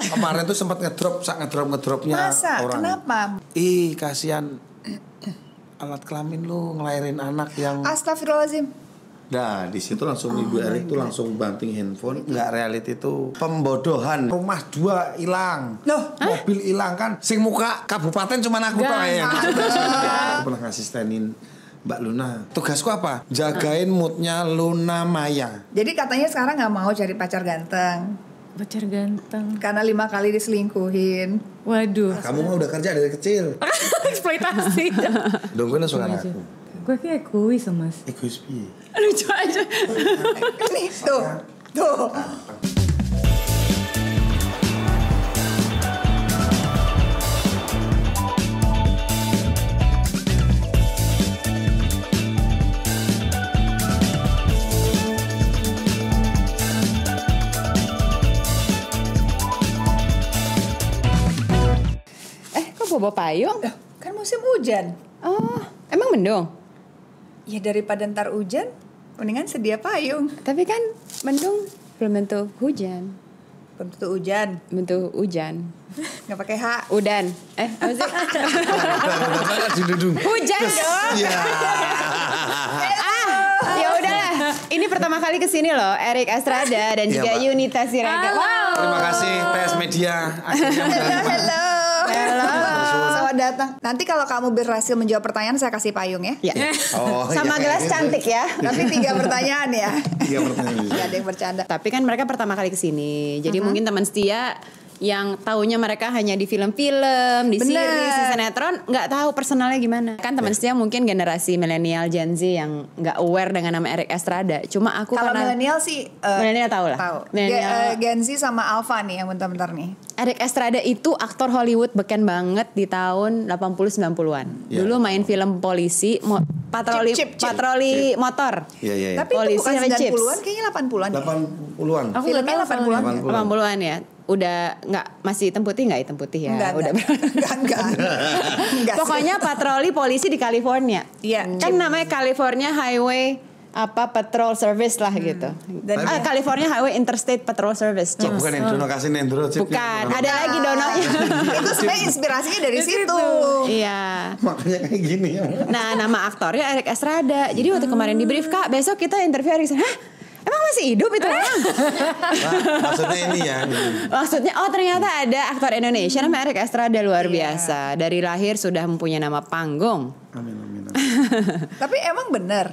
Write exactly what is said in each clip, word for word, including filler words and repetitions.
Kemarin tuh sempat ngedrop, sak ngedrop ngedropnya Masa? orang. Kenapa? Ih, kasihan alat kelamin lu ngelahirin anak yang. Astagfirullahaladzim. Nah, di situ langsung Oh Ibu my Erik tuh God. langsung banting handphone. Nggak reality itu pembodohan. Rumah dua hilang. Loh? Mobil hilang kan. Sing muka kabupaten cuma aku tuh yang. Aku pernah ngasistenin Mbak Luna. Tugasku apa? Jagain moodnya Luna Maya. Jadi katanya sekarang nggak mau cari pacar ganteng Pacar ganteng. karena lima kali diselingkuhin. Waduh. Kamu mah udah kerja dari kecil. Eksploitasi. Dong gue suka aku. Gue kayak egois mas. Egois piye? Lucu aja. Nih tuh, tuh. Eh, kok bawa payung? Loh, kan musim hujan. Oh, emang mendung? Ya daripada ntar hujan, mendingan sedia payung. Tapi kan mendung belum tentu hujan. Belum tentu hujan, Bentuk hujan. nggak pakai H. Udan. Eh, apa sih? Hujan dong. Iya. Ah, ya udahlah. Ini pertama kali kesini loh, Erik Estrada dan Iya, juga Mbak. Yunita Siraga. Wow. Terima kasih T S Media. Akhirnya Halo. Halo. Selamat datang. Nanti kalau kamu berhasil menjawab pertanyaan, saya kasih payung ya. Ya. Oh, Sama iya. gelas cantik ya. Tapi tiga pertanyaan ya. Tiga pertanyaan. Gak ada yang bercanda. Tapi kan mereka pertama kali kesini, jadi mungkin teman setia yang taunya mereka hanya di film-film, di Bener. series, di sinetron, nggak tahu personalnya gimana. Kan teman setia mungkin generasi milenial Gen Z yang nggak aware dengan nama Erik Estrada. Cuma aku Kalau karena milenial sih eh, milenial tahu lah. tahu. Milenial. Ge- eh, Gen Z sama Alpha nih yang bentar-bentar nih. Erik Estrada itu aktor Hollywood beken banget di tahun delapan puluh sembilan puluhan. Ya. Dulu main film polisi, mo- patroli Chip, chip, chip. patroli motor. Iya, iya, iya. Tapi itu Polisi bukan sama sembilan chips. puluhan, kayaknya delapan puluhan. delapan puluhan. Aku Filmnya nggak tahu delapan puluhan. delapan puluhan. delapan puluhan ya. Udah nggak masih hitam putih nggak hitam putih ya? Enggak, Udah enggak. Enggak, enggak. Enggak sih. Pokoknya patroli polisi di California. Iya. Kan namanya California Highway apa Patrol Service lah gitu. Dan- ah, California Highway Interstate Patrol Service. Oh, bukan Endro kasih Endro. Bukan, ada lagi dononya. Itu sebenarnya inspirasinya dari situ. Iya. Makanya kayak gini ya. Nah, nama aktornya Erik Estrada. Jadi waktu kemarin di brief, Kak, besok kita interview Erik Estrada. Hah? Emang masih hidup itu orang? Nah, maksudnya ini ya. Maksudnya, oh ternyata ada aktor Indonesia namanya Erik Estrada luar Iya. biasa. Dari lahir sudah mempunyai nama panggung. Amin amin. amin. Tapi emang bener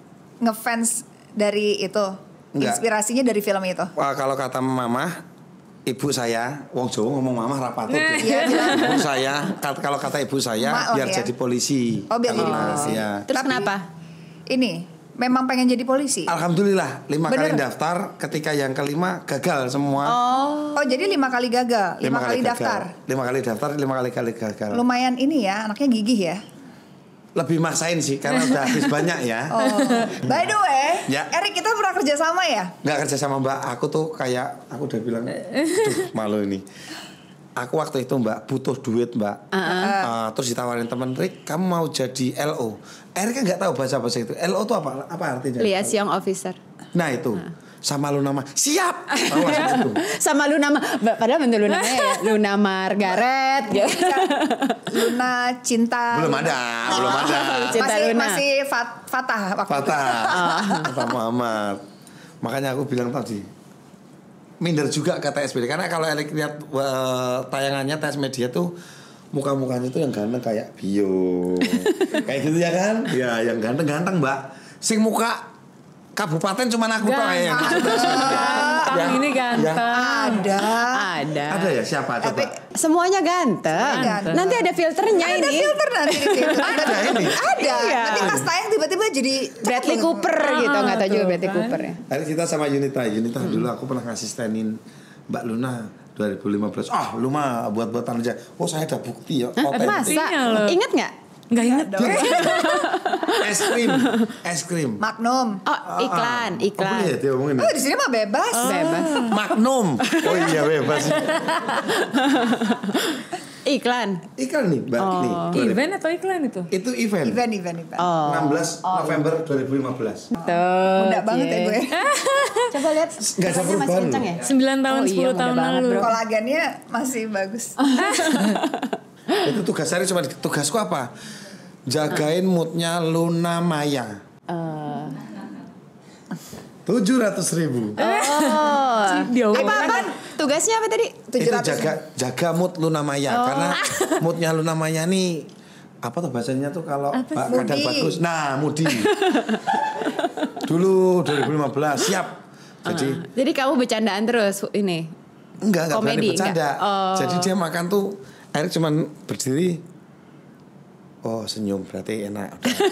ngefans dari itu. Enggak. Inspirasinya dari film itu. Wah, kalau kata mama, ibu saya, wong Jawa ngomong mama rapatut. Iya, Ibu saya, kat- kalau kata ibu saya, Mak lah biar ya. jadi polisi. Oh, biar jadi Karena, polisi. ya. Terus Tapi- kenapa? Ini memang pengen jadi polisi. Alhamdulillah, lima Bener. kali daftar, ketika yang kelima gagal semua. Oh, Oh, jadi lima kali gagal, lima, kali, gagal. daftar. Lima kali daftar, lima kali kali gagal. Lumayan ini ya, anaknya gigih ya. Lebih maksain sih, karena udah habis banyak ya. Oh, by the way, Ya. Erik kita pernah kerja sama ya? Nggak kerja sama Mbak, aku tuh kayak aku udah bilang, duh malu ini. Aku waktu itu Mbak butuh duit Mbak, Uh, terus ditawarin temen Rik, kamu mau jadi L O. Erik kan nggak tahu bahasa bahasa itu. L O tuh apa? Apa artinya? liaison officer. Nah itu, sama lu nama siap. Tahu langsung itu. Sama Luna, padahal bentuk Luna ya, Luna Margaret gitu. Luna cinta. Belum ada, belum ada. Cinta masih Luna. masih fat, Fatah waktu itu. Patah, Patah Muhammad. Makanya aku bilang tadi, minder juga ke T S Media. Karena kalau Erik lihat uh, tayangannya T S Media tuh muka-mukanya tuh yang ganteng kayak Bio, kayak gitu ya kan? Ya, yang ganteng-ganteng Mbak. Sing muka kabupaten cuma aku tuh kayak yang gitu. Ganteng, Ya, ini ganteng. Ada. Ada. Ada ya siapa coba? Tapi Semuanya ganteng. Ganteng. Nanti ada filternya ada ini. filter nanti di situ. Ada ini. Ada. Iya. Nanti pas tayang tiba-tiba jadi Bradley Cooper gitu, nggak tahu juga tuh, Bradley kan. Cooper ya. Tadi kita sama Yunita, Yunita dulu aku pernah ngasistenin Mbak Luna dua ribu lima belas. Ah, lu mah buat-buatan aja. Oh, saya ada bukti ya. Hah, Otentik. masa? Buktinya loh. Ingat nggak? Nggak inget. Es krim, es krim. Magnum. Oh, iklan, Oh, iklan. boleh ya dia ngomongin. Oh, di sini mah bebas. Bebas. Magnum. Oh iya bebas. Iklan. Iklan nih, Mbak. Nih, Event atau iklan itu? itu event. Event, event, event. Oh. enam belas November dua ribu lima belas. Tuh. Muda banget ya gue. Coba lihat. Nggak ada Masih perubahan kencang loh. ya? sembilan tahun, Oh iya, sepuluh muda tahun banget, lalu. bro. Kolagennya masih bagus. Itu tugas saya cuma tugasku apa? Jagain moodnya Luna Maya. Eh. Tujuh ratus ribu. Oh. Dia Apa apa? Tugasnya apa tadi? Itu jaga jaga mood Luna Maya karena moodnya Luna Maya nih apa tuh bahasanya tuh kalau ba- kadang Moody. bagus. Nah, Moody. Dulu dua ribu lima belas siap. Jadi Jadi kamu bercandaan terus ini. enggak enggak berani Komedi, bercanda. enggak? Oh. Jadi dia makan tuh Erik cuman berdiri. Oh, senyum berarti enak.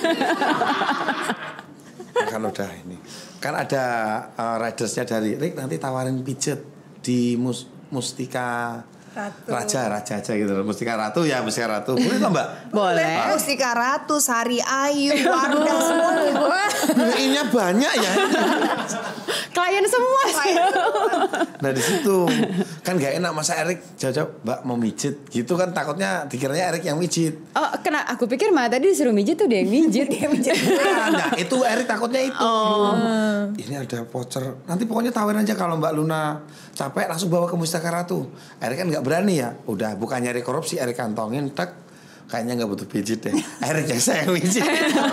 Kan udah ini. Kan ada uh, ridersnya dari Rick nanti tawarin pijet di Mus Mustika Ratu. Raja, Raja aja gitu. Mustika Ratu ya, Mustika Ratu. Boleh nggak Mbak? Boleh. Mustika Ratu, Sari Ayu, Wardah semua nih. Beliinnya banyak ya. Klien semua sih. Nah di situ kan gak enak masa Erik jawab Mbak mau mijit gitu kan takutnya dikiranya Erik yang mijit. Oh, kena aku pikir mah tadi disuruh mijit tuh dia yang mijit. Dia mijit. Nah itu Erik takutnya itu. Oh. Ini ada voucher. Nanti pokoknya tawarin aja kalau Mbak Luna capek langsung bawa ke Mustika Ratu. Erik kan nggak berani ya. Udah bukan nyari korupsi Erik kantongin tek. Kayaknya nggak butuh pijit deh. Erik yang saya mijit.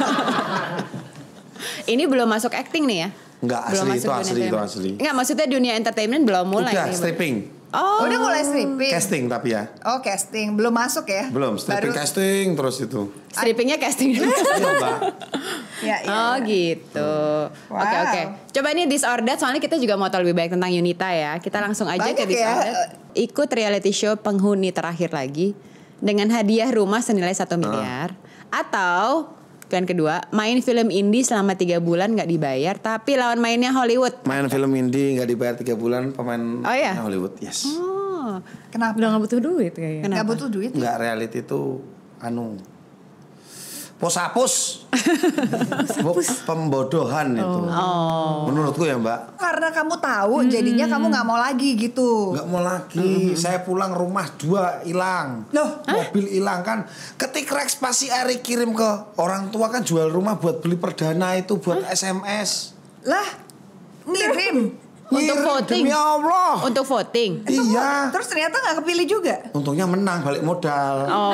Ini belum masuk acting nih ya? Enggak, Belum asli masuk itu dunia asli itu entertainment. asli. Enggak, maksudnya dunia entertainment belum mulai Udah nih. stripping. Oh. Udah mulai stripping. Casting tapi ya. Oh casting, belum masuk ya? Belum, stripping Baru- casting terus itu. Strippingnya casting dulu. Iya Mbak. Ya, ya, Oh ya. gitu. Wow. Oke oke. Coba ini Disordered soalnya kita juga mau tahu lebih banyak tentang Yunita ya. Kita langsung aja Banyak ke ya. Disordered. Ikut reality show penghuni terakhir lagi dengan hadiah rumah senilai satu miliar. Atau pilihan kedua, main film indie selama tiga bulan nggak dibayar, tapi lawan mainnya Hollywood. Main film indie nggak dibayar tiga bulan pemain Oh, iya? Hollywood. Yes. Oh. Kenapa? Udah gak butuh duit kayaknya. Nggak butuh duit? Nggak reality itu anu posapus. Pembodohan itu. Oh. Menurutku ya Mbak. Karena kamu tahu, jadinya kamu nggak mau lagi gitu. Nggak mau lagi. Saya pulang rumah dua hilang. Loh? Mobil hilang kan. Ketik Rex pasti Erik kirim ke orang tua kan jual rumah buat beli perdana itu buat S M S. Lah, ngirim. Untuk Ngirim, voting. Demi Allah. Untuk voting. Iya. Terus ternyata nggak kepilih juga. Untungnya menang balik modal. Oh.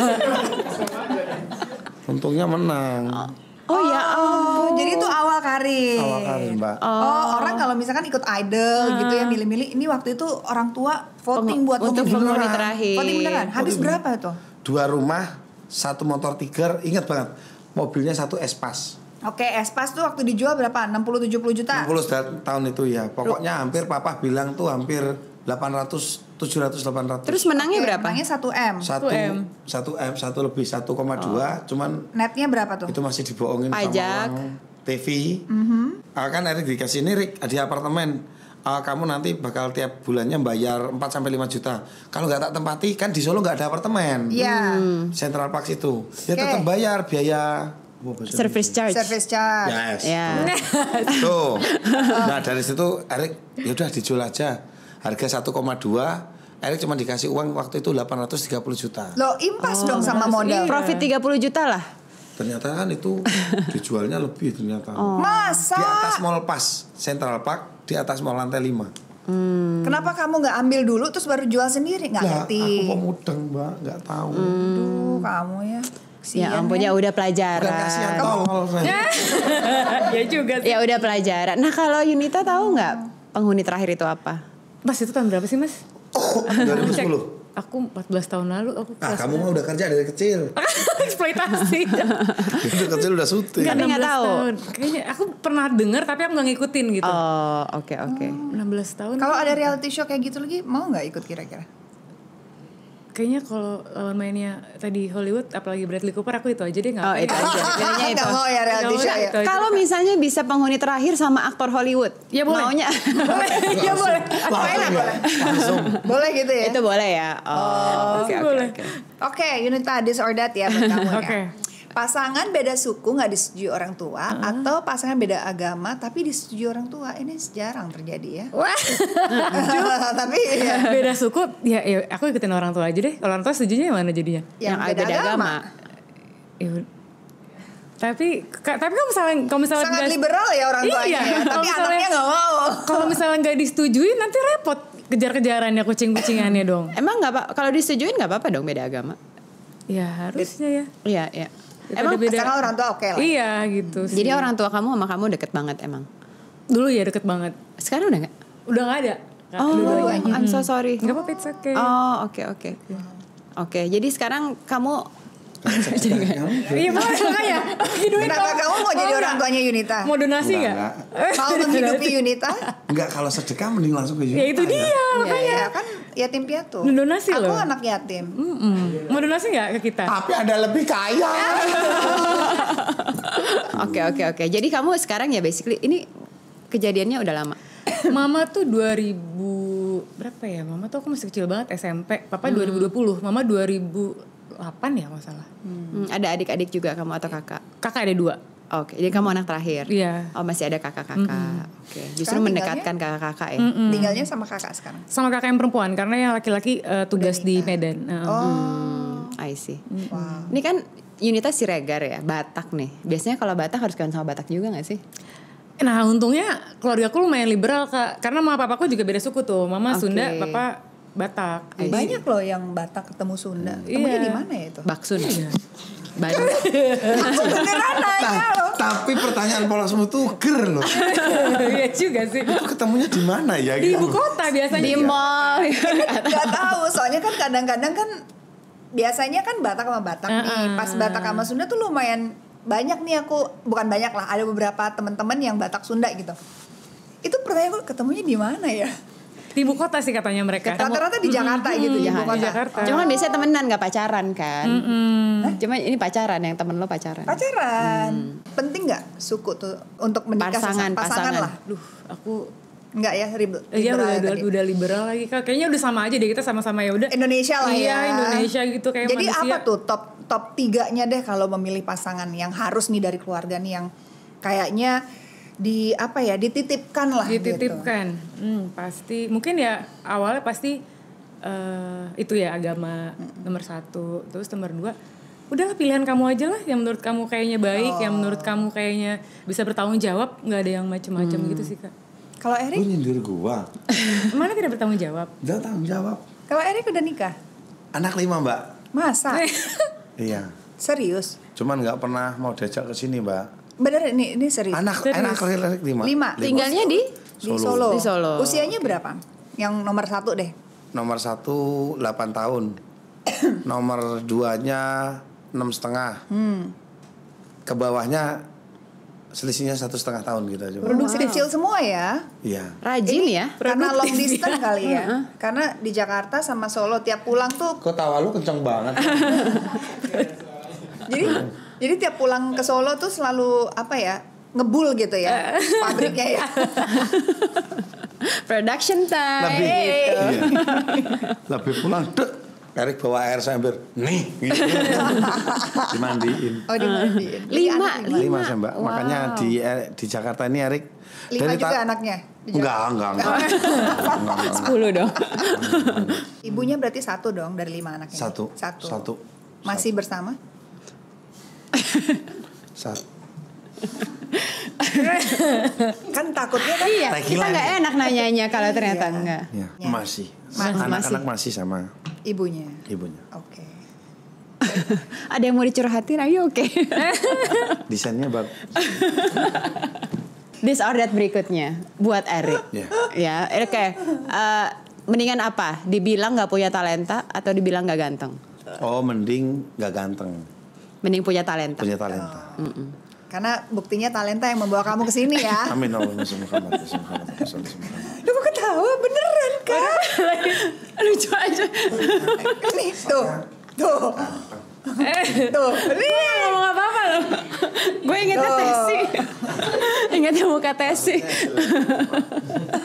Untungnya menang. Oh ya. Oh, jadi itu awal karir. Awal karir Mbak. Oh, orang kalau misalkan ikut idol gitu ya milih-milih, ini waktu itu orang tua voting Peng- buat untuk mobil penghuni beneran. terakhir. Voting beneran. Habis Voting. berapa itu? Dua rumah, satu motor tiger, ingat banget. Mobilnya satu Espas. Oke, Espas tuh waktu dijual berapa? enam puluh tujuh puluh juta. enam puluh tahun itu ya. Pokoknya hampir papa bilang tuh hampir delapan ratus, tujuh ratus, delapan ratus. Terus menangnya Oke, berapa? menangnya satu M. satu M. satu M, satu lebih satu koma dua, cuman Netnya berapa tuh? itu masih dibohongin Pajak. sama orang T V. Ah, kan Erik dikasih ini Rik, di apartemen. Ah, kamu nanti bakal tiap bulannya bayar empat sampai lima juta. Kalau nggak tak tempati kan di Solo nggak ada apartemen. Iya. Central Park itu. Ya Oke. tetap bayar biaya oh, bahasa Service charge. Service charge. Yes. Ya. Tuh. Nah dari situ Erik ya udah dijual aja. Harga satu koma dua. Erik cuma dikasih uang waktu itu delapan ratus tiga puluh juta. Lo impas dong sama modal. Profit tiga puluh juta lah. Ternyata kan itu dijualnya lebih ternyata. Masa? Di atas Mall Pas Central Park, di atas Mall lantai lima. Kenapa kamu nggak ambil dulu terus baru jual sendiri? Nggak Lah, ngerti. aku pemudeng, Mbak, nggak tahu. Aduh, kamu ya. Ya Kesian ampun ya udah Bukan kasihan pelajaran. tolol saya. Ya juga sih. Ya udah pelajaran. Nah kalau Yunita tahu nggak penghuni terakhir itu apa? Mas itu tahun berapa sih mas? dua ribu sepuluh. Aku empat belas tahun lalu aku Ah, kelas kamu mah udah kerja dari kecil. eksploitasi. Dari kecil udah syuting. Nggak, tapi nggak tahu. tahun. Kayaknya aku pernah dengar tapi aku nggak ngikutin gitu. Oh oke oke. enam belas tahun. Kalau ada reality show kayak gitu lagi, mau nggak ikut kira-kira? Kayaknya kalau lawan mainnya tadi Hollywood apalagi Bradley Cooper aku itu aja deh nggak. Oh itu aja. Pilihnya itu. Nggak mau ya reality Nggak mau show ya? itu aja. Kalau misalnya bisa penghuni terakhir sama aktor Hollywood, Ya, boleh. maunya Ya boleh. Langsung ya. Langsung. Boleh gitu ya? itu boleh ya. Oh, oke oke boleh. oke. Oke, Yunita, this or that ya buat kamu ya. Oke. pasangan beda suku nggak disetujui orang tua, uh. atau pasangan beda agama tapi disetujui orang tua. Ini jarang terjadi ya. Wah. Tapi ya. Beda suku, ya, ya aku ikutin orang tua aja deh. Kalau orang tua setujunya yang mana jadinya? Yang, Yang beda, beda agama. agama. Ya, tapi ka, tapi kalau misalnya kalau misalnya Sangat nggak- liberal ya orang tuanya Iya, ya. kalau Tapi misalnya- anaknya nggak mau. Kalau misalnya nggak disetujui nanti repot kejar-kejarannya kucing-kucingannya dong. Emang nggak pak? Kalau disetujuin nggak apa-apa dong beda agama? Ya harusnya ya. Iya iya. Emang Emang beda. Sekarang orang tua oke lah. Iya gitu sih. jadi orang tua kamu sama kamu deket banget emang? Dulu ya deket banget. Sekarang udah nggak? Udah nggak ada. Oh, dua-duanya. I'm so sorry. Nggak apa-apa, it's okay. Oh oke oke. Oke jadi sekarang kamu Iya makanya. Hiduin Kenapa dong. kamu mau jadi Oh, orang nggak? tuanya Yunita? Mau donasi Enggak, nggak? Mau menghidupi Yunita? Enggak, kalau sedekah mending langsung ke Yunita. Ya itu dia. Ya, ya kan yatim piatu. Donasi Aku loh. anak yatim. Mm-mm. Mau donasi nggak ke kita? Tapi ada lebih kaya. Oke oke oke. Jadi kamu sekarang ya basically ini kejadiannya udah lama. Mama tuh dua ribu berapa ya? Mama tuh aku masih kecil banget S M P. Papa dua ribu dua puluh, Mama dua ribu delapan ya nggak salah. Hmm, ada adik-adik juga kamu atau kakak? Kakak ada dua. Oke, jadi kamu anak terakhir. Iya. Oh masih ada kakak-kakak. Oke, justru Sekarang mendekatkan kakak-kakak ya. Tinggalnya sama kakak sekarang. Sama kakak yang perempuan karena yang laki-laki uh, tugas di Medan. Uh, Oh. Hmm, I see. Wow. Ini kan Yunita Siregar ya, Batak nih. Biasanya kalau Batak harus kawin sama Batak juga gak sih? Nah untungnya keluarga aku lumayan liberal Kak. Karena mama papaku juga beda suku tuh. Mama Oke. Sunda, papa Batak. I see. Banyak loh yang Batak ketemu Sunda. Ketemunya Iya. di mana ya itu? Baksun. Iya. Bandung. Aku beneran nanya Nah, loh. tapi pertanyaan polosmu tuh ger loh. Iya juga sih. Itu ketemunya di mana ya? Di ibu gitu? kota biasanya. Di mall. Gak tahu, soalnya kan kadang-kadang kan biasanya kan Batak sama Batak nih. Uh-uh. Pas Batak sama Sunda tuh lumayan banyak nih aku, bukan banyak lah, ada beberapa teman-teman yang Batak Sunda gitu. Itu pertanyaan gue ketemunya di mana ya? Di ibu kota sih katanya mereka. Rata-rata di Jakarta gitu, di ibu Di kota. Jakarta. Cuman biasanya temenan gak pacaran kan? Mm-mm. Cuma ini pacaran, yang temen lo pacaran. Pacaran. Penting nggak suku tuh untuk menikah Pasangan, sesama- pasangan pasangan. lah? Duh, aku Enggak ya, ribet. Iya liberal udah, ya udah, tadi. udah liberal lagi Kak. Kayaknya udah sama aja deh kita sama-sama ya udah. Indonesia lah Iya, ya. Indonesia gitu kayak Jadi manusia. apa tuh top top tiganya deh kalau memilih pasangan yang harus nih dari keluarga nih yang kayaknya di apa ya dititipkan lah gitu. Dititipkan. Hmm, pasti mungkin ya awalnya pasti eh, itu ya agama nomor satu. Terus nomor dua udahlah pilihan kamu aja lah yang menurut kamu kayaknya baik, yang menurut kamu kayaknya bisa bertanggung jawab, nggak ada yang macam-macam gitu sih Kak. Kalau Lu Erik, nyindir gua. Mana tidak bertanggung jawab? Jangan tanggung jawab. kalau Erik udah nikah, Anak lima mbak. masa Iya. serius? Cuman nggak pernah mau diajak ke sini mbak. Bener ini ini serius. Anak Serius. anak laki-laki lima. Lima. Tinggalnya di? Di Solo. Di Solo. Usianya berapa? Yang nomor satu deh. Nomor satu delapan tahun. Nomor duanya enam setengah. Hmm. Ke bawahnya selisihnya satu setengah tahun gitu aja. Mbak. Produksi kecil semua ya. Iya. Rajin ya. Karena long distance kali ya. Karena di Jakarta sama Solo tiap pulang tuh Kok tawa lu kenceng banget. jadi jadi tiap pulang ke Solo tuh selalu apa ya? Ngebul gitu ya. Pabriknya ya. Production time. Lebih, iya. Lebih pulang dek. Erik bawa air sambil nih gitu. Dimandiin. Oh dimandiin. Jadi Lima, anak lima. Lima sih mbak. Wow. Makanya di eh, di Jakarta ini Erik. Lima dari juga ta- anaknya. Di Enggak, Jakarta. enggak, enggak. Enggak, enggak, enggak. Sepuluh dong. Ibunya berarti satu dong dari lima anaknya. Satu. Satu. Satu. Masih bersama? Satu. Kan takutnya kan Iya, Tak kita gila nggak nih. enak nanyanya kalau ternyata Iya. enggak. Ya, Ya. masih. Masih. Anak-anak masih sama ibunya. ibunya. Oke. Ada yang mau dicurhatin? Ayo oke. Desainnya bagus. This or that berikutnya buat Erik. Ya. Ya, oke. Eh, mendingan apa? Dibilang nggak punya talenta atau dibilang nggak ganteng? Oh, mending nggak ganteng, Mending punya talenta. punya talenta. Karena buktinya talenta yang membawa kamu ke sini ya. Amin Allahumma sholli Muhammad. Muhammad. Lu kok ketawa beneran kan? Lucu aja. Nih tuh. Tuh. Tuh. Nih. Ngomong apa-apa loh. Gue ingetnya Tuh. Tesi. Ingetnya muka Tesi.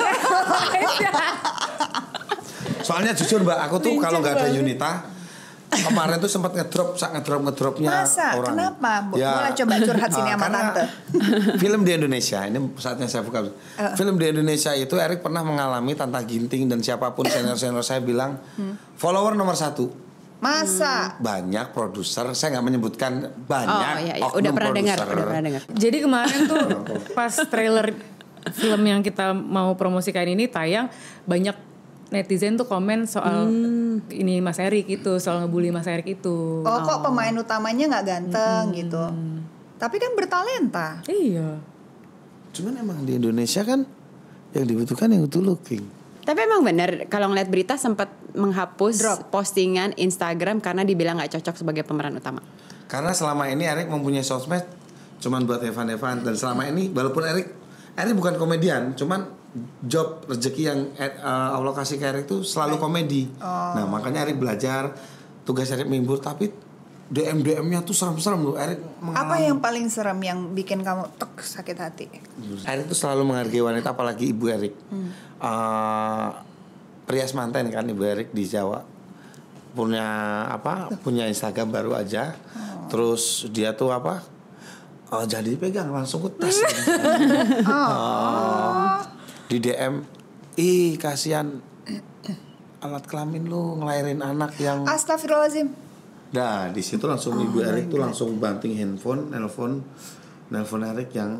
Soalnya jujur mbak, aku tuh Lincah kalau nggak ada banget. Yunita, kemarin tuh sempat ngedrop, sak ngedrop ngedropnya Masa? orang. Kenapa? Boleh coba curhat sini uh, sama karena tante. Film di Indonesia ini saatnya saya buka. Uh. Film di Indonesia itu Erik pernah mengalami Tanta Ginting dan siapapun senior-senior saya bilang hmm. follower nomor satu. Masa? Banyak produser, saya nggak menyebutkan banyak. Oh, iya, iya. Udah pernah dengar, udah pernah dengar. Jadi kemarin tuh pas trailer film yang kita mau promosikan ini tayang, banyak netizen tuh komen soal hmm. ini Mas Erik itu, soal ngebully Mas Erik itu. Oh, kok pemain utamanya nggak ganteng Hmm. gitu. Tapi kan bertalenta. Iya. Cuman emang di Indonesia kan yang dibutuhkan yang good looking. Tapi emang benar kalau ngeliat berita sempat menghapus Drop. postingan Instagram karena dibilang nggak cocok sebagai pemeran utama. Karena selama ini Erik mempunyai sosmed cuman buat Evan-Evan, dan selama ini walaupun Erik Erik bukan komedian, cuman job rezeki yang uh, Allah kasih ke Erik tuh selalu komedi. Oh. Nah makanya Erik belajar, tugas Erik menghibur, tapi D M D M-nya tuh serem-serem loh. Erik Apa yang paling serem yang bikin kamu tek sakit hati? Erik tuh selalu menghargai wanita, apalagi ibu Erik. Hmm. Uh, Prias manten kan ibu Erik di Jawa, punya apa? Punya Instagram baru aja. Oh. Terus dia tuh apa? Oh, jadi dipegang langsung ke tes. oh. uh, di D M, ih kasihan alat kelamin lu ngelahirin anak yang. Astagfirullahaladzim. Nah di situ langsung oh ibu Erik tuh langsung banting handphone, nelpon, nelpon Erik yang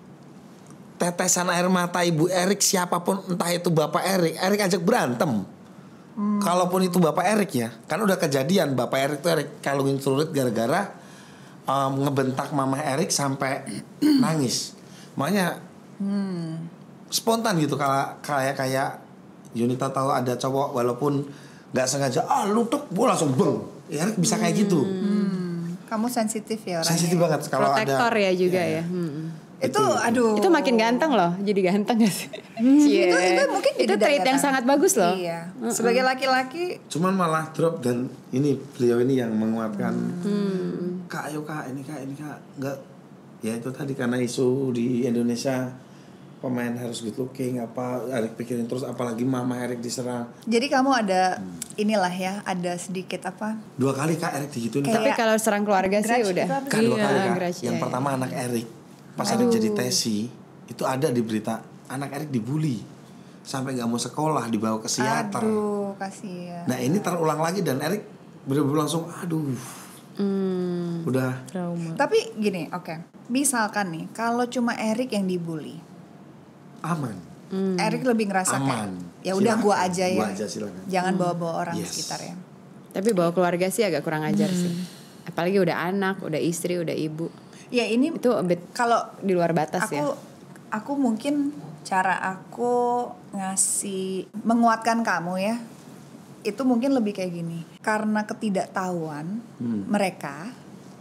tetesan air mata ibu Erik siapapun, entah itu bapak Erik, Erik ajak berantem. Hmm. Kalaupun itu bapak Erik ya, kan udah kejadian bapak Erik tuh Erik kalungin celurit gara-gara um, ngebentak mama Erik sampai nangis. Makanya hmm. spontan gitu kalau kayak kayak Yunita tahu ada cowok walaupun nggak sengaja ah lu tuh gue langsung beng. Ya Erik bisa kayak gitu. Hmm. Kamu sensitif ya orangnya. Sensitif banget kalau ada. Protektor ya juga ya. ya. Hmm. Itu, itu aduh. Itu makin ganteng loh, jadi ganteng gak sih? Hmm. Itu itu mungkin itu trait yang sangat bagus loh. Iya. Sebagai laki-laki. Cuman malah drop, dan ini beliau ini yang menguatkan. Hmm. Kak ayo kak ini kak ini kak nggak. Ya itu tadi karena isu di Indonesia pemain harus good looking apa Erik pikirin terus, apalagi mama Erik diserang. Jadi kamu ada hmm. inilah ya, ada sedikit apa? Dua kali kak Erik digituin. Tapi kalau serang keluarga sih udah. Kan dua iya, kali kak. grudge, Yang iya, pertama iya. anak Erik. Pas Erik jadi tesi, itu ada di berita anak Erik dibully sampai nggak mau sekolah, dibawa ke psikiater. Aduh, kasihan. Nah ini terulang lagi dan Erik bener-bener langsung aduh. Hmm. Udah trauma. Tapi gini, oke. Okay. Misalkan nih, kalau cuma Erik yang dibully, aman. Hmm. Erik lebih ngerasa aman. Kayak, ya udah gua aja ya. Gua aja silakan. Jangan bawa-bawa orang yes. sekitar ya. Tapi bawa keluarga sih agak kurang ajar hmm. sih. Apalagi udah anak, udah istri, udah ibu. Ya ini itu a bit kalau di luar batas aku, ya. Aku mungkin cara aku ngasih menguatkan kamu ya. Itu mungkin lebih kayak gini. Karena ketidaktahuan hmm. mereka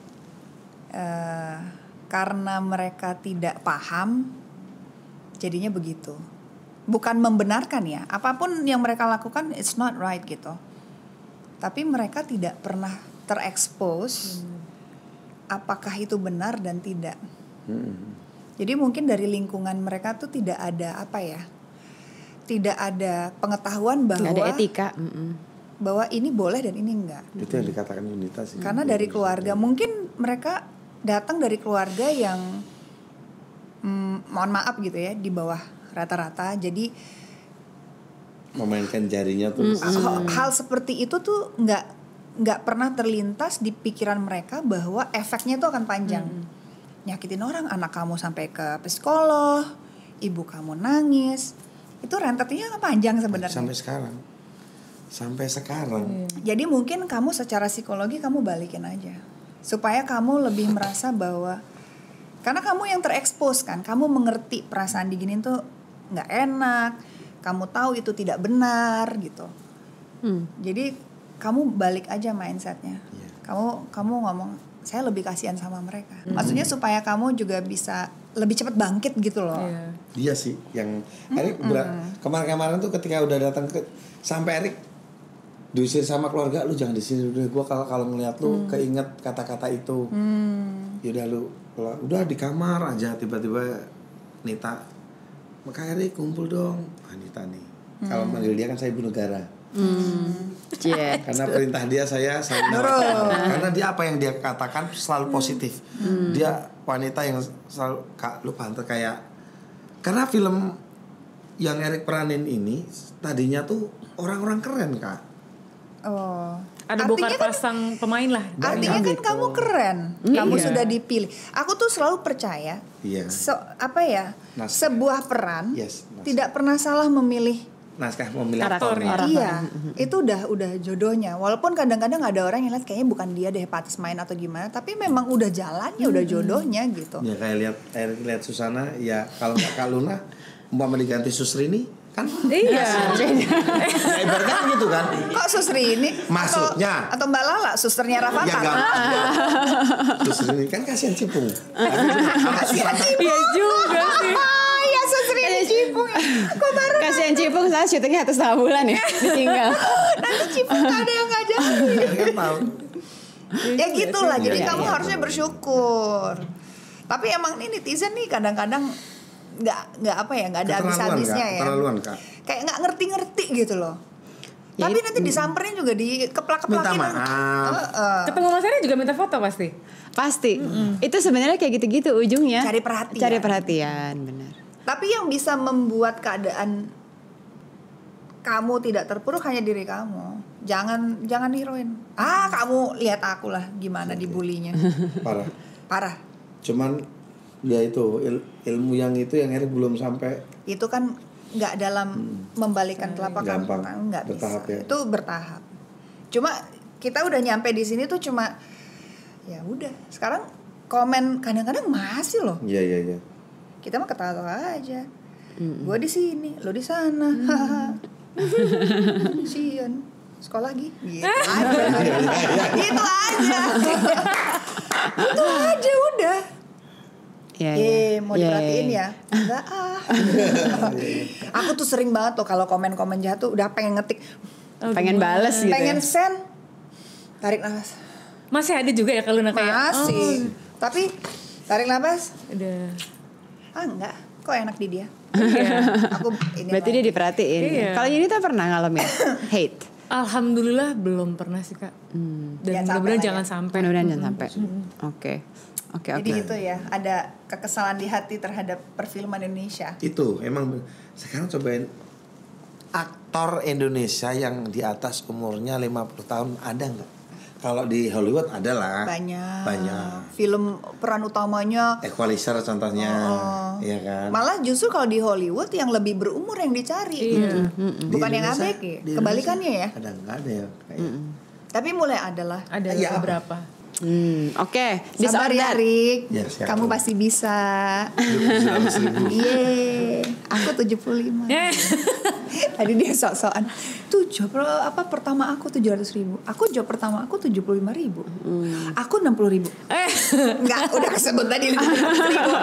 uh, karena mereka tidak paham, jadinya begitu. Bukan membenarkan ya, apapun yang mereka lakukan it's not right gitu. Tapi mereka tidak pernah terekspos hmm. apakah itu benar dan tidak. Hmm. Jadi mungkin dari lingkungan mereka tuh tidak ada apa ya, tidak ada pengetahuan bahwa nggak ada etika, Mm-mm. bahwa ini boleh dan ini enggak. Itu yang dikatakan Yunita sih. Karena dari keluarga, mungkin mereka datang dari keluarga yang mm, mohon maaf gitu ya, di bawah rata-rata. Jadi memainkan jarinya tuh. hal, hal seperti itu tuh nggak nggak pernah terlintas di pikiran mereka bahwa efeknya tuh akan panjang. Hmm. Nyakitin orang, anak kamu sampai ke psikolog, ibu kamu nangis, itu rentetnya panjang sebenarnya. Sampai sekarang. Sampai sekarang. Hmm. Jadi mungkin kamu secara psikologi kamu balikin aja, supaya kamu lebih merasa bahwa karena kamu yang terekspos kan, kamu mengerti perasaan diginin tuh nggak enak, kamu tahu itu tidak benar gitu. Hmm. Jadi kamu balik aja mindsetnya. Yeah. Kamu kamu ngomong, saya lebih kasihan sama mereka. Hmm. Maksudnya supaya kamu juga bisa lebih cepat bangkit gitu loh. Yeah. Dia sih yang Erik hmm. ber- kemarin-kemarin tuh ketika udah datang ke sampai Erik diusir sama keluarga, lu jangan di sini dulu. Gua kalau kalau ngeliat lu hmm. keinget kata-kata itu. Hmm. Yaudah lu udah di kamar aja, tiba-tiba Nita, maka Erik kumpul dong. Ah, Nita nih. Hmm. Kalau manggil dia kan saya ibu negara. Hmm. Jet. Karena perintah dia saya selalu nurut. Karena dia apa yang dia katakan selalu positif. Hmm. Dia wanita yang selalu Kak, lu pantas kayak karena film yang Eric peranin ini tadinya tuh orang-orang keren, Kak. Oh. Ada bongkar pasang pemain lah. Artinya kan gitu. kamu keren, kamu Iya. sudah dipilih. Aku tuh selalu percaya, Iya. so, apa ya, Naskah. sebuah peran Yes, naskah. tidak pernah salah memilih. Naskah memilih Karakternya. aktornya. Iya, itu udah udah jodohnya. Walaupun kadang-kadang ada orang yang lihat kayaknya bukan dia deh pantas main atau gimana, tapi memang udah jalannya, udah jodohnya gitu. Ya kayak lihat Eric lihat Susana, ya kalau nggak Kak Luna, umpama diganti Susrini kan? Iya. Ya, ibaratnya kan gitu kan? Kok Susri ini? Maksudnya? Atau, atau Mbak Lala, susternya Rafa? Ya nggak. Susrini kan kasihan Cipung. Kalau Susana Iya juga sih. Ah, ya Susri ini Cipung. Kok baru Kasihan Cipung saat syutingnya satu setengah bulan ya ditinggal. nanti Cipung nggak ada yang ngajarin. kan tahu. Ya gitulah, jadi Iya, kamu iya. harusnya bersyukur. Tapi emang ini netizen nih kadang-kadang nggak nggak apa ya, nggak ada Keterlaluan, habis-habisnya Kak. ya. Keterlaluan, Kak. Kayak nggak ngerti-ngerti gitu loh. Ya, Tapi itu- nanti disamperin juga di keplak-keplakin. Minta maaf. Heeh. Ketemu Mas Eri juga minta foto pasti. Pasti. Itu sebenarnya kayak gitu-gitu ujungnya. Cari perhatian. Cari perhatian, benar. Tapi yang bisa membuat keadaan kamu tidak terpuruk hanya diri kamu. Jangan jangan heroin. Ah, kamu lihat aku lah gimana dibulinya. Parah. Parah. Cuman ya itu il- ilmu yang itu yang Eric belum sampai. Itu kan nggak dalam membalikan telapak Gampang. tangan, nggak bisa. Bertahap ya. Itu bertahap. Cuma kita udah nyampe di sini tuh cuma ya udah. Sekarang komen kadang-kadang masih loh. Iya iya iya. Kita mah ketawa-tawa aja. Gue di sini, lo di sana. Sian. Sekolah lagi. Gitu aja. Gitu aja. Itu aja udah. Iya, Eh, iya. mau Iya, diperhatiin iya. ya? Enggak ah. Aku tuh sering banget tuh kalau komen-komen jahat tuh udah pengen ngetik, Pengen bales gitu. pengen ya. send, tarik nafas. Masih ada juga ya kalau kayak Masih. Tapi tarik nafas. oh, udah. Ah enggak, kok enak di dia. Iya. Aku ini Berarti dia diperhatiin. Iya. Kalau ini tuh pernah ngalamin hate. Alhamdulillah belum pernah sih Kak. Dan Jangan sampai mudah-mudahan lah ya. jangan sampai. Mudah-mudahan jangan sampai. Oke. Oke, Jadi oke. itu ya, ada kekesalan di hati terhadap perfilman Indonesia. Itu emang sekarang cobain aktor Indonesia yang di atas umurnya lima puluh tahun ada nggak? Kalau di Hollywood ada lah. Banyak. Banyak. Film peran utamanya. Equalizer contohnya, Oh. iya kan? Malah justru kalau di Hollywood yang lebih berumur yang dicari. Iya. Di Bukan yang Indonesia- A B G. di Kebalikannya Indonesia ya. Ada nggak ada ya? Kayak, Tapi mulai ada lah. Ada Iya. beberapa. Hmm, oke. Sabar ya Disorder. Rik. Ya, siap. Kamu pasti bisa. seratus ribu. Yeay. Aku tujuh puluh lima. Eh. Tadi dia sok-sokan. Tuh job per- apa pertama aku tujuh ratus ribu. Aku job pertama aku tujuh puluh lima ribu. Aku enam puluh ribu. Eh. Enggak, udah kesebut tadi lima ratus ribu.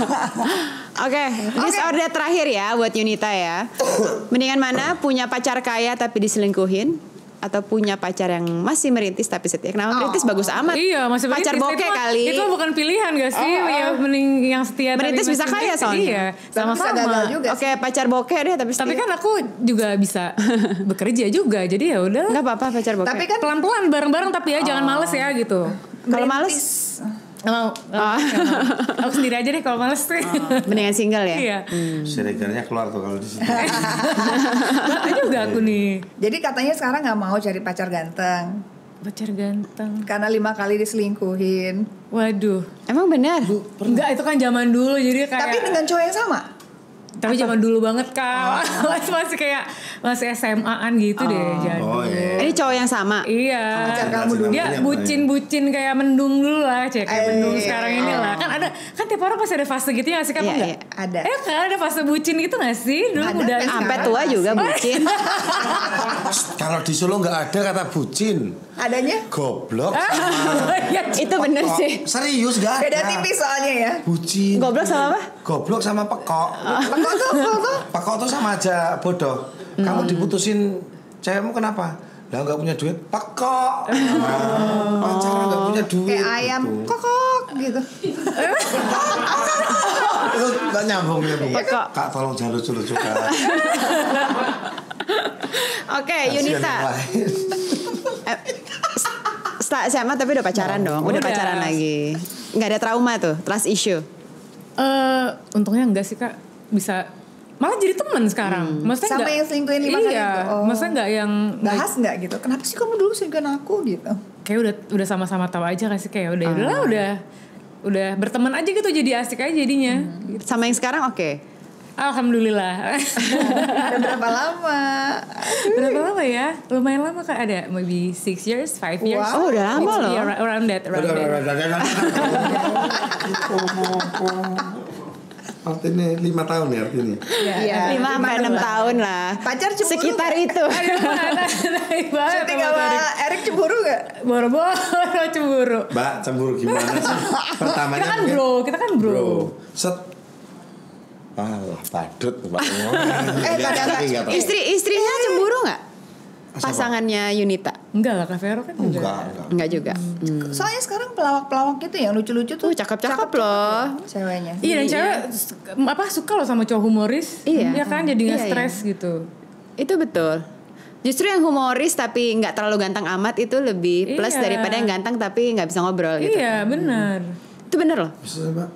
Oke, disorder terakhir ya buat Yunita ya. Mendingan mana punya pacar kaya tapi diselingkuhin atau punya pacar yang masih merintis tapi setia? Kenapa merintis bagus amat? Iya, masih pacar merintis. bokeh Itu mah- kali. Itu bukan pilihan gak sih? Oh, oh. Ya mending yang setia tapi Merintis bisa masih kaya merintis. soalnya. Iya, Bisa gagal sama-sama. juga. Oke, pacar bokeh deh tapi setia. Tapi kan aku juga bisa bekerja juga. Jadi ya udah. nggak apa-apa pacar bokeh. Tapi kan Pelan-pelan bareng-bareng tapi ya jangan males ya gitu. kalau males, merintis. Nggak mau, nggak mau, nggak mau. Aku sendiri aja deh kalau males sih. mendingan single ya. Iya. Siregarnya keluar tuh kalau di situ. Nggak juga aku nih. Jadi katanya sekarang nggak mau cari pacar ganteng Pacar ganteng. karena lima kali diselingkuhin. Waduh. Emang benar? Enggak, itu kan zaman dulu jadi kayak. Tapi dengan cowok yang sama. Tapi zaman dulu banget Kak. masih masih kayak masih S M A-an gitu deh jadi. Oh iya. Ini cowok yang sama. Iya. Pacar kamu dulu. Dia bucin-bucin kayak mendung dulu lah, cek kayak Eh, mendung iya. sekarang ini lah. Kan ada kan tiap orang pasti ada fase gitu ya sih kamu Iya, enggak? iya. Ada. Eh kan ada fase bucin gitu gak sih? Dulu Ada, muda. Pes. Sampai tua juga bucin. Kalau di Solo nggak ada kata bucin, Adanya goblok. Ya, Itu bener Pekok. sih. Serius nggak ada. beda tipis soalnya ya. Bucin. Goblok sama apa? Goblok sama pekok. Pekok tuh, pekok tuh. Pekok tuh sama aja bodoh. Kamu diputusin cewekmu kenapa? Lah nggak punya duit. Pekok. Nah, pacaran nggak punya duit. Kayak ayam gitu. kokok gitu. Itu nggak nyambung ya Bu. Pekok. Kak tolong jangan lucu-lucu Kak. Oke, Kasihan Yunita. yang lain. Eh, Setelah S M A tapi udah pacaran dong, udah Udah. pacaran lagi. Nggak ada trauma tuh, trust issue. Eh, untungnya enggak sih Kak, bisa malah jadi teman sekarang. Maksudnya Sama enggak, yang selingkuhin lima kali iya, itu? Oh. maksudnya enggak yang Bahas nggak gitu? Kenapa sih kamu dulu selingkuhin aku gitu? kayak udah udah sama-sama tahu aja kan sih kayak udah udahlah udah udah berteman aja gitu, jadi asik aja jadinya. Gitu. Sama yang sekarang oke. Alhamdulillah. Udah berapa lama? Berapa lama ya? Lumayan lama Kak, ada maybe six years, five years. Wow. Oh, udah lama It's- loh. yeah, around- around that, around Udah, that. udah, udah, udah, udah. Artinya lima tahun ya artinya. Iya. Lima sampai enam tahun lah. Pacar cemburu Sekitar nggak? itu. Aduh, mana naik banget Syuting sama sama Erik. Erik cemburu gak? Boro-boro cemburu. Mbak cemburu gimana sih? Pertamanya Kita kan mungkin- bro, kita kan bro. Bro. Set. Alah, badut Mbak. Eh, kadang-kadang Istri-istrinya cemburu nggak? Siapa? Pasangannya Yunita? Enggak lah, Kak Vero kan juga. Enggak, enggak. Enggak juga. Hmm. Soalnya sekarang pelawak-pelawak gitu yang lucu-lucu tuh Tuh cakep-cakep loh. ceweknya. Iya, dan cewek s- apa suka loh sama cowok humoris. Iya. Ya kan, jadi nggak Iya, stres gitu. Itu betul. Justru yang humoris tapi nggak terlalu ganteng amat itu lebih plus Iya. daripada yang ganteng tapi nggak bisa ngobrol gitu. Iya, benar. Itu bener loh. Bisa Mbak.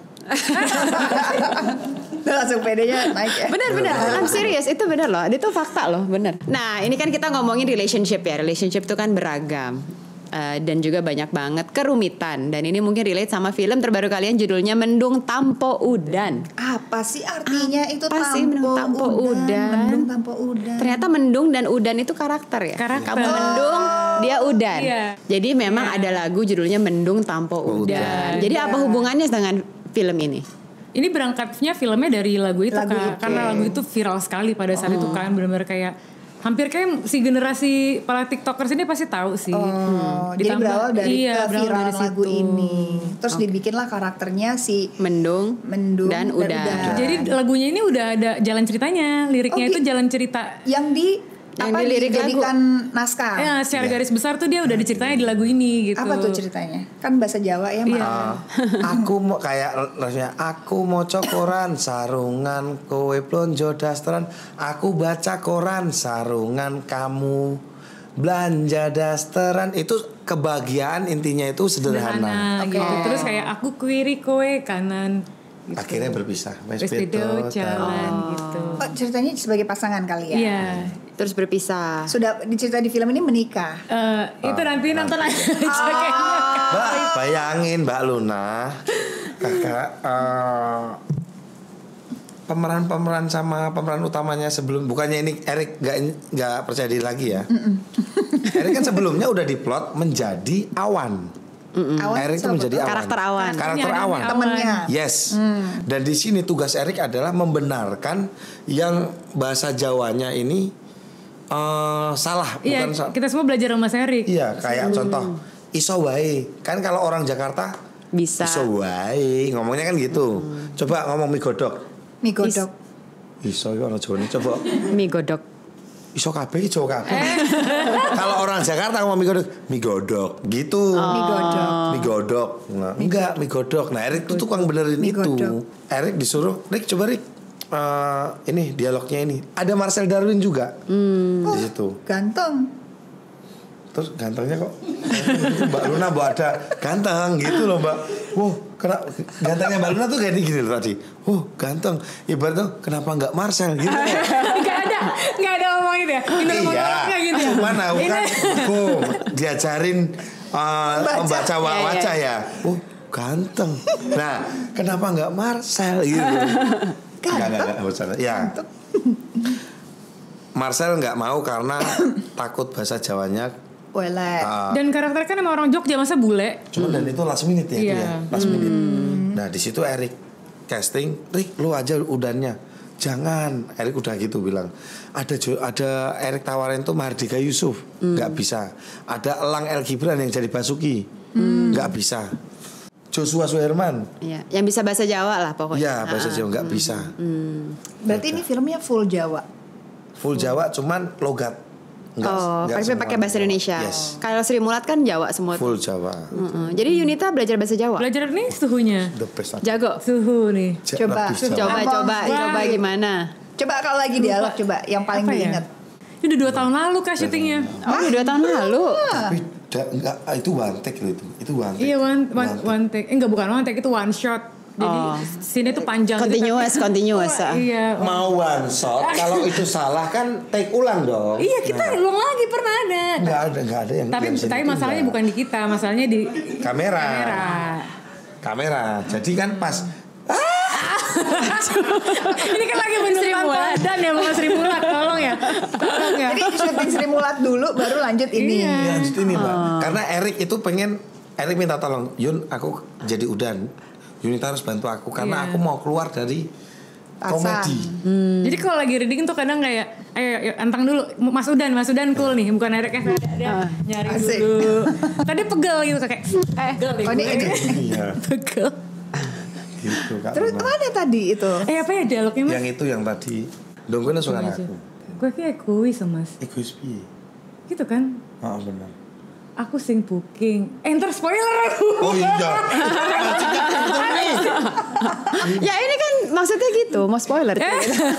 Udah langsung pedenya naik ya. Bener bener, I'm serious, itu bener loh, itu fakta loh, bener. Nah ini kan kita ngomongin relationship ya, relationship itu kan beragam. Uh, dan juga banyak banget kerumitan. Dan ini mungkin relate sama film terbaru kalian, judulnya Mendung Tampo Udan. Apa sih artinya itu Apa tampo, sih mendung tampo udan? Mendung tampo udan. Ternyata mendung dan udan itu karakter ya. Karakter. Kamu mendung, dia udan. Iya. Jadi memang ada lagu judulnya Mendung Tampo Udan. Udan. Jadi apa hubungannya dengan film ini? Ini berangkatnya filmnya dari lagu itu Lagu Kak. itu. Karena lagu itu viral sekali pada saat itu kan, benar-benar kayak hampir kayak si generasi para tiktokers ini pasti tahu sih. Oh, jadi Ditambah- berawal dari iya, berawal keviralan dari lagu situ. ini. Terus dibikinlah karakternya si Mendung, Mendung dan dan Udan. Udan. Jadi lagunya ini udah ada jalan ceritanya, liriknya Oh, itu gi- jalan cerita. yang di Yang apa di lirik dijadikan naskah. Ya, secara garis besar tuh dia udah diceritanya di lagu ini gitu. Apa tuh ceritanya? Kan bahasa Jawa ya, Mak. Iya. Ah, aku mau kayak rasanya aku mau koran sarungan kowe plonjo dasteran, aku baca koran sarungan kamu belanja dasteran. Itu kebahagiaan intinya itu sederhana. Sederhana gitu. Terus kayak aku kiri kowe kanan. Gitu. Akhirnya berpisah. Wes Wes bedo, bedo jalan gitu. Oh, ceritanya sebagai pasangan kali ya. Iya. Terus berpisah. Sudah dicerita di film ini menikah. Eh, itu nanti nonton aja kayaknya. Mbak, bayangin Mbak Luna, kakak eh, pemeran-pemeran sama pemeran utamanya sebelum, bukannya ini Erik nggak nggak percaya diri lagi ya? Erik kan sebelumnya udah diplot menjadi awan. Awan Erik itu siapa menjadi tuh? awan. Karakter awan. Karakter Karakternya awan. ada Temennya. Yes. Dan di sini tugas Erik adalah membenarkan yang bahasa Jawanya ini eh, salah, Iya, bukan salah. kita semua belajar sama Mas Erik. Iya, kayak contoh iso wae. Kan kalau orang Jakarta Bisa. iso wae, ngomongnya kan gitu. Coba ngomong mie godok. Mie godok. Iso iki ana Jawane coba. Mie godok. Iso kabeh iso kabeh. Kalau orang Jakarta ngomong mie godok, mie godok gitu. Mie godok. Mie godok. Nah, enggak mie godok. Nah, Erik tuh tukang benerin Mie itu. godok. Erik disuruh, "Rik, coba Rik. Eh, ini dialognya ini. Ada Marcel Darwin juga." Di situ. Ganteng. Terus gantengnya kok Mbak Luna Mbak ada ganteng gitu loh Mbak. Wow, kena gantengnya Mbak Luna tuh kayak gini loh tadi. Wow, ganteng. Ibarat tuh kenapa nggak Marcel gitu. Gak ada, gak ada ngomong gitu ya. Inner Iya. monolognya gitu ya. Cuman aku kan Ini- hukum diajarin uh, Baca. membaca wa- Iya, iya. wajah ya. Oh, ganteng. Nah, kenapa nggak Marcel gitu? Enggak, enggak, enggak, bercanda. Ya. Marcel nggak mau karena takut bahasa Jawanya. Boleh. uh, Dan karakter kan emang orang Jogja, masa bule. Cuman dan itu last minute ya, itu Iya. ya, last minute. Nah di situ Erik casting, Rik lu aja udannya, jangan. Erik udah gitu bilang. Ada jo- ada Erik tawarin tuh Mahardika Yusuf, nggak bisa. Ada Elang El Gibran yang jadi Basuki, nggak bisa. Joshua Suherman, Iya, yang bisa bahasa Jawa lah pokoknya. ya bahasa Ah. Jawa nggak bisa. Berarti ini filmnya full Jawa. Full Jawa, cuman logat. Nggak- Oh, nggak tapi semua. pakai bahasa Indonesia. Yes, Kalau Sri Mulat kan Jawa semua. full Jawa. Mm-mm. Jadi Yunita belajar bahasa Jawa. Belajar nih suhunya. The best. Jago. Suhu nih. Ja- Coba. lebih Jawa. Coba Abang, coba wah. coba gimana? Coba kalau lagi dialog coba yang paling Apa ya? diingat. Itu udah dua tahun lalu kak syutingnya. Oh, udah dua tahun lalu. Tapi da, enggak, itu one take loh itu. Itu one take. Iya one, one, One take. one take. Eh, enggak bukan one take, itu one shot. Jadi Oh. scene itu panjang. gitu, Continuous, tapi- continuous. Wah, ah. iya. Mau one shot, kalau itu salah kan take ulang dong. Iya kita ulang lagi pernah ada. Enggak ada, enggak ada yang Tapi yang scene tapi itu masalahnya enggak. bukan di kita, masalahnya di kamera. kamera. Kamera. Jadi kan pas Ini kan lagi beneran badan ya bukan Sri Mulat, tolong ya. Tolong ya. Jadi syuting Sri Mulat dulu baru lanjut ini. Iya. ya lanjut ini Mbak. Oh. Karena Erik itu pengen Erik minta tolong, Yun aku jadi udan. Yunita harus bantu aku karena Iya. aku mau keluar dari Pasang. komedi. Jadi kalau lagi reading tuh kadang kayak, ayo, ayo antang dulu, Mas Udan, Mas Udan cool nih, bukan Erik ya, dia nyari Asik. dulu. Tadi pegel gitu kayak, Eh, pegel nih oh ini, gue. ini. Iya, Pegel. gitu Kak. Terus Rima. mana tadi itu? Eh apa ya dialognya Mas? Yang itu yang tadi dongkone suka aku. Gue kayak egois Mas, Egois piye? gitu kan? Oh benar. Aku sing booking, enter spoiler. Oh iya. Ya ini kan maksudnya gitu, mau spoiler. Eh.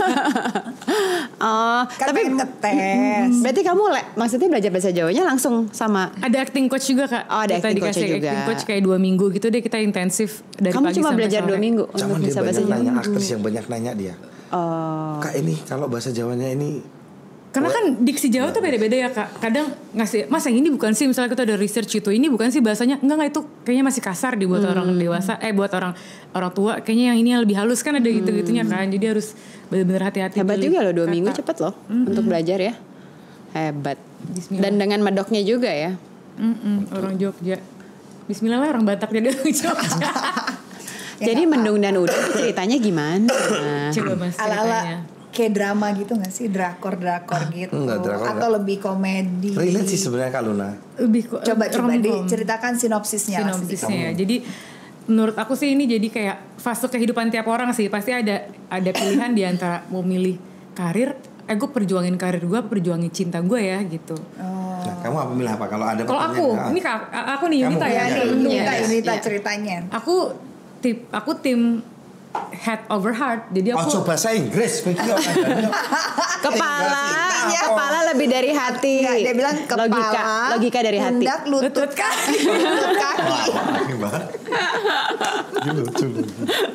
Oh, Kan tapi pengen ngetes. berarti kamu le, maksudnya belajar bahasa Jawanya langsung sama. Ada acting coach juga kak. Oh, ada Kita acting dikasih coachnya juga. acting coach kayak dua minggu gitu deh kita intensif dari Kamu pagi cuma sampai belajar sore. dua minggu Cuman untuk dia bisa bahasa banyak Jawa. nanya, aktris yang banyak nanya dia. Oh. Kak ini kalau bahasa Jawanya ini Karena kan diksi Jawa tuh beda-beda ya kak. Kadang ngasih, mas yang ini bukan sih, misalnya kita ada research itu, ini bukan sih bahasanya, enggak enggak itu kayaknya masih kasar dibuat Hmm. orang dewasa, eh buat orang orang tua, kayaknya yang ini yang lebih halus kan ada gitu-gitunya kan. Jadi harus benar-benar hati-hati. Hebat pilih juga loh, dua kata. minggu cepet loh untuk belajar ya. Hebat. Bismillah. Dan dengan medoknya juga ya. Mm-mm, orang Jogja. Bismillah lah orang Batak dia dari Jogja. Jadi Mendung dan Udan tuh ceritanya gimana? Coba mas Ala-ala ceritanya. kayak drama gitu gak sih? Drakor-drakor gitu. enggak, drakor Atau lebih komedi. relate sih sebenarnya Kak Luna. Lebih kok Coba coba rom-com. diceritakan sinopsisnya. lah sedikit. sinopsisnya ya. Jadi menurut aku sih ini jadi kayak fase kehidupan tiap orang sih. Pasti ada ada pilihan di antara mau milih karir, eh gue perjuangin karir gue, apa perjuangin cinta gue ya gitu. Nah, kamu apa milih apa kalau ada Kalau aku, pertanyaan? ini kak, aku nih Kamu Yunita ya. punya, Ya, Iya, nih, Yunita, iya. Yunita Iya. ceritanya. Aku tip, aku tim head over heart. Jadi Oh aku coba bahasa Inggris begitu kan. Kepala, Iya. kepala lebih dari hati. Enggak, dia bilang kepala, logika, logika dari hati. pundak, lutut, Lutut kaki. lutut kaki. Mbak. Lucu lucu.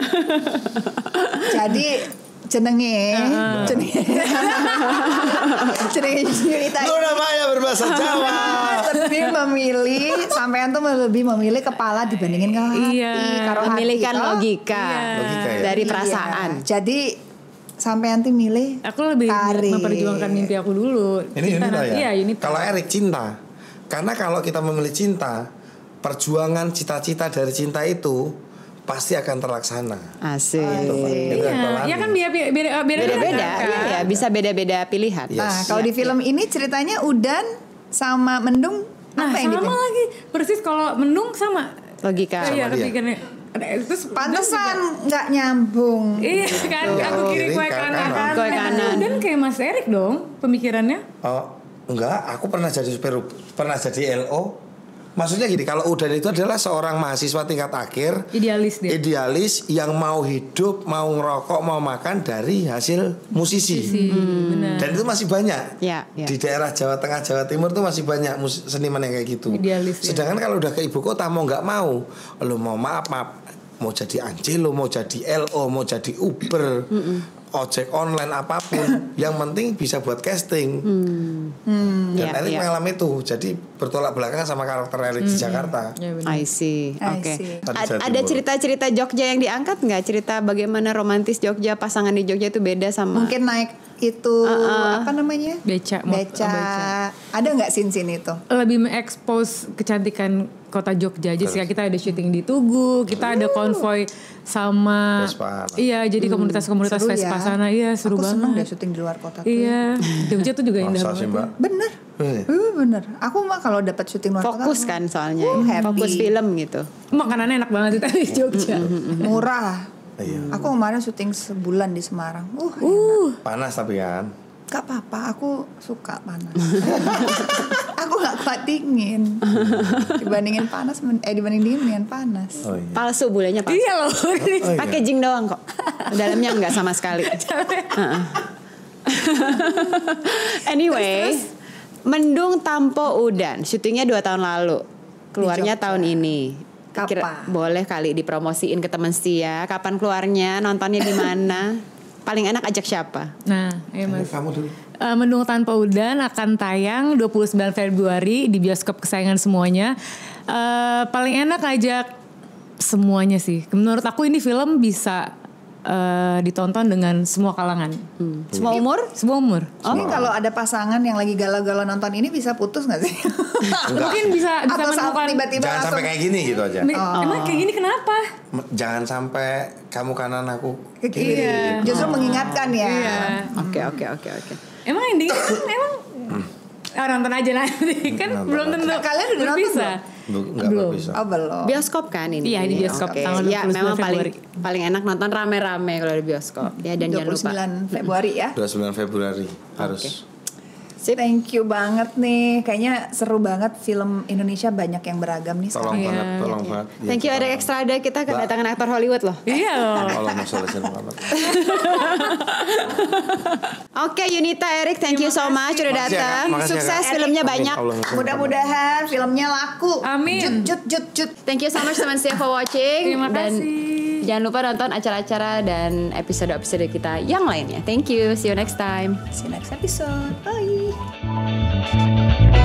Jadi jenenge, jenenge, jenenge Yunita Luna Maya berbahasa Jawa. lebih memilih, sampean tuh lebih memilih kepala dibandingin ke hati. Iya. Karo hati Memilihkan toh. logika Iya. Logika ya? dari Iya. perasaan. Jadi sampean tuh milih aku lebih karir. memperjuangkan mimpi aku dulu. Ini Cinta Yunita nanti- ya. Iya Yunita. Kalau Erik cinta. Karena kalau kita memilih cinta, perjuangan cita-cita dari cinta itu pasti akan terlaksana. Asik. Itu Iya, Lani. ya kan beda beda beda Beda-beda, kan? iya ya, bisa beda-beda pilihan. Yes. Nah, kalau di film ini ceritanya Udan sama Mendung Nah, apa yang sama dipilih? lagi. Persis kalau Mendung sama. Logika. Iya, Sama dia. kepikirannya. Ada- Terus Pantesan nggak nyambung. Iya kan, aku Tuh. kiri Kiri, kue ke kanan kanan. kan. Kue kanan. Dan kayak Mas Erik dong pemikirannya. Oh, enggak, aku pernah jadi supir, pernah jadi L O. Maksudnya gini, kalau Udan itu adalah seorang mahasiswa tingkat akhir, Idealis dia. idealis yang mau hidup, mau ngerokok, mau makan dari hasil musisi. Hmm, benar. Dan itu masih banyak. Ya, ya. Di daerah Jawa Tengah, Jawa Timur tuh masih banyak mus- seniman yang kayak gitu. Idealis, ya. Sedangkan kalau udah ke ibu kota mau nggak mau, lo mau maaf maaf, mau jadi Angelo, mau jadi L O, mau jadi Uber, ojek online apapun, yang penting bisa buat casting. Hmm. Dan Ya, Erik ya. mengalami itu, jadi bertolak belakang sama karakter Erik di Jakarta. Ya, benar. I see. I Oke. see. Tadi A- Jawa Ada Timur. cerita-cerita Jogja yang diangkat nggak? Cerita bagaimana romantis Jogja, pasangan di Jogja itu beda sama. Mungkin naik itu Uh-uh. apa namanya? Beca, mo- Beca. oh, beca. Ada nggak sin-sin itu? Lebih mengekspos kecantikan kota Jogja aja sih. Kita ada syuting di Tugu, kita ada konvoy sama Vespa. iya, jadi komunitas-komunitas Seru Vespa ya. sana. Iya, seru Aku seneng deh banget. syuting di luar kota tuh. Iya, Jogja tuh juga indah Masa sih banget. Mbak? Bener. Eh, Uh, bener. Aku mah kalau dapat syuting luar kota Fokus kan soalnya, Uh, happy. fokus film gitu. Makanannya enak banget itu di Jogja. murah. Iya. Aku kemarin syuting sebulan di Semarang. Uh, Uh, Panas tapi kan. gak apa-apa. Aku suka panas. Aku gak kuat dingin. Dibandingin panas, men- eh dibanding dingin mendingan panas. Oh iya. Palsu bulenya palsu. iya loh. Oh, iya. Packaging doang kok. Dalamnya nggak sama sekali. Heeh. Anyway, Mendung Tampo Udan, syutingnya dua tahun lalu, keluarnya Di Jogja. tahun ini. Kapan? Boleh kali dipromosiin ke temen setia. Kapan keluarnya? Nontonnya di mana? Paling enak ajak siapa? Nah, ya Mas. Kamu dulu. Uh, Mendung Tanpa Udan akan tayang dua puluh sembilan Februari di bioskop kesayangan semuanya. Uh, paling enak ajak semuanya sih. Menurut aku ini film bisa uh, ditonton dengan semua kalangan. Hmm. Semua umur? Semua umur. Ini kalau ada pasangan yang lagi galau-galau nonton ini bisa putus nggak sih? Mungkin bisa bisa Atau saat menemukan. tiba-tiba Jangan langsung sampai kayak gini gitu aja. Mi- Emang kayak gini kenapa? M- Jangan sampai kamu kanan aku ke kiri. Iya. Justru mengingatkan ya. Iya. Oke oke oke oke. Emang endingnya kan emang ah, nonton aja nanti kan Nonton belum aja. tentu Kalian udah nonton berpisah. Bu- nggak Belum. bisa. Oh belum. Bioskop kan ini? Iya, di bioskop Oke. tanggal Ya dua puluh sembilan memang paling Februari. paling enak nonton rame-rame kalau di bioskop. Ya dan jangan dua puluh lupa. sembilan Februari ya. dua puluh sembilan Februari harus. Sip. Thank you banget nih. Kayaknya seru banget, film Indonesia banyak yang beragam nih Tolong sekarang. banget, Iya. tolong banget. Ya, Thank you kita- ada extra ada kita kedatangan aktor Hollywood loh. Iya loh. Kalau mau selesain banget. Oke Yunita, Erik, thank you so much udah Makasih ya, Kak. datang. Makasih ya, Sukses Kak. filmnya Amin. banyak. Allahumma sholli. Mudah-mudahan filmnya laku. Amin. Jut jut jut jut. Thank you so much teman setia for watching. Terima Dan kasih. jangan lupa nonton acara-acara dan episode-episode kita yang lainnya. Thank you, see you next time. See you next episode. Bye.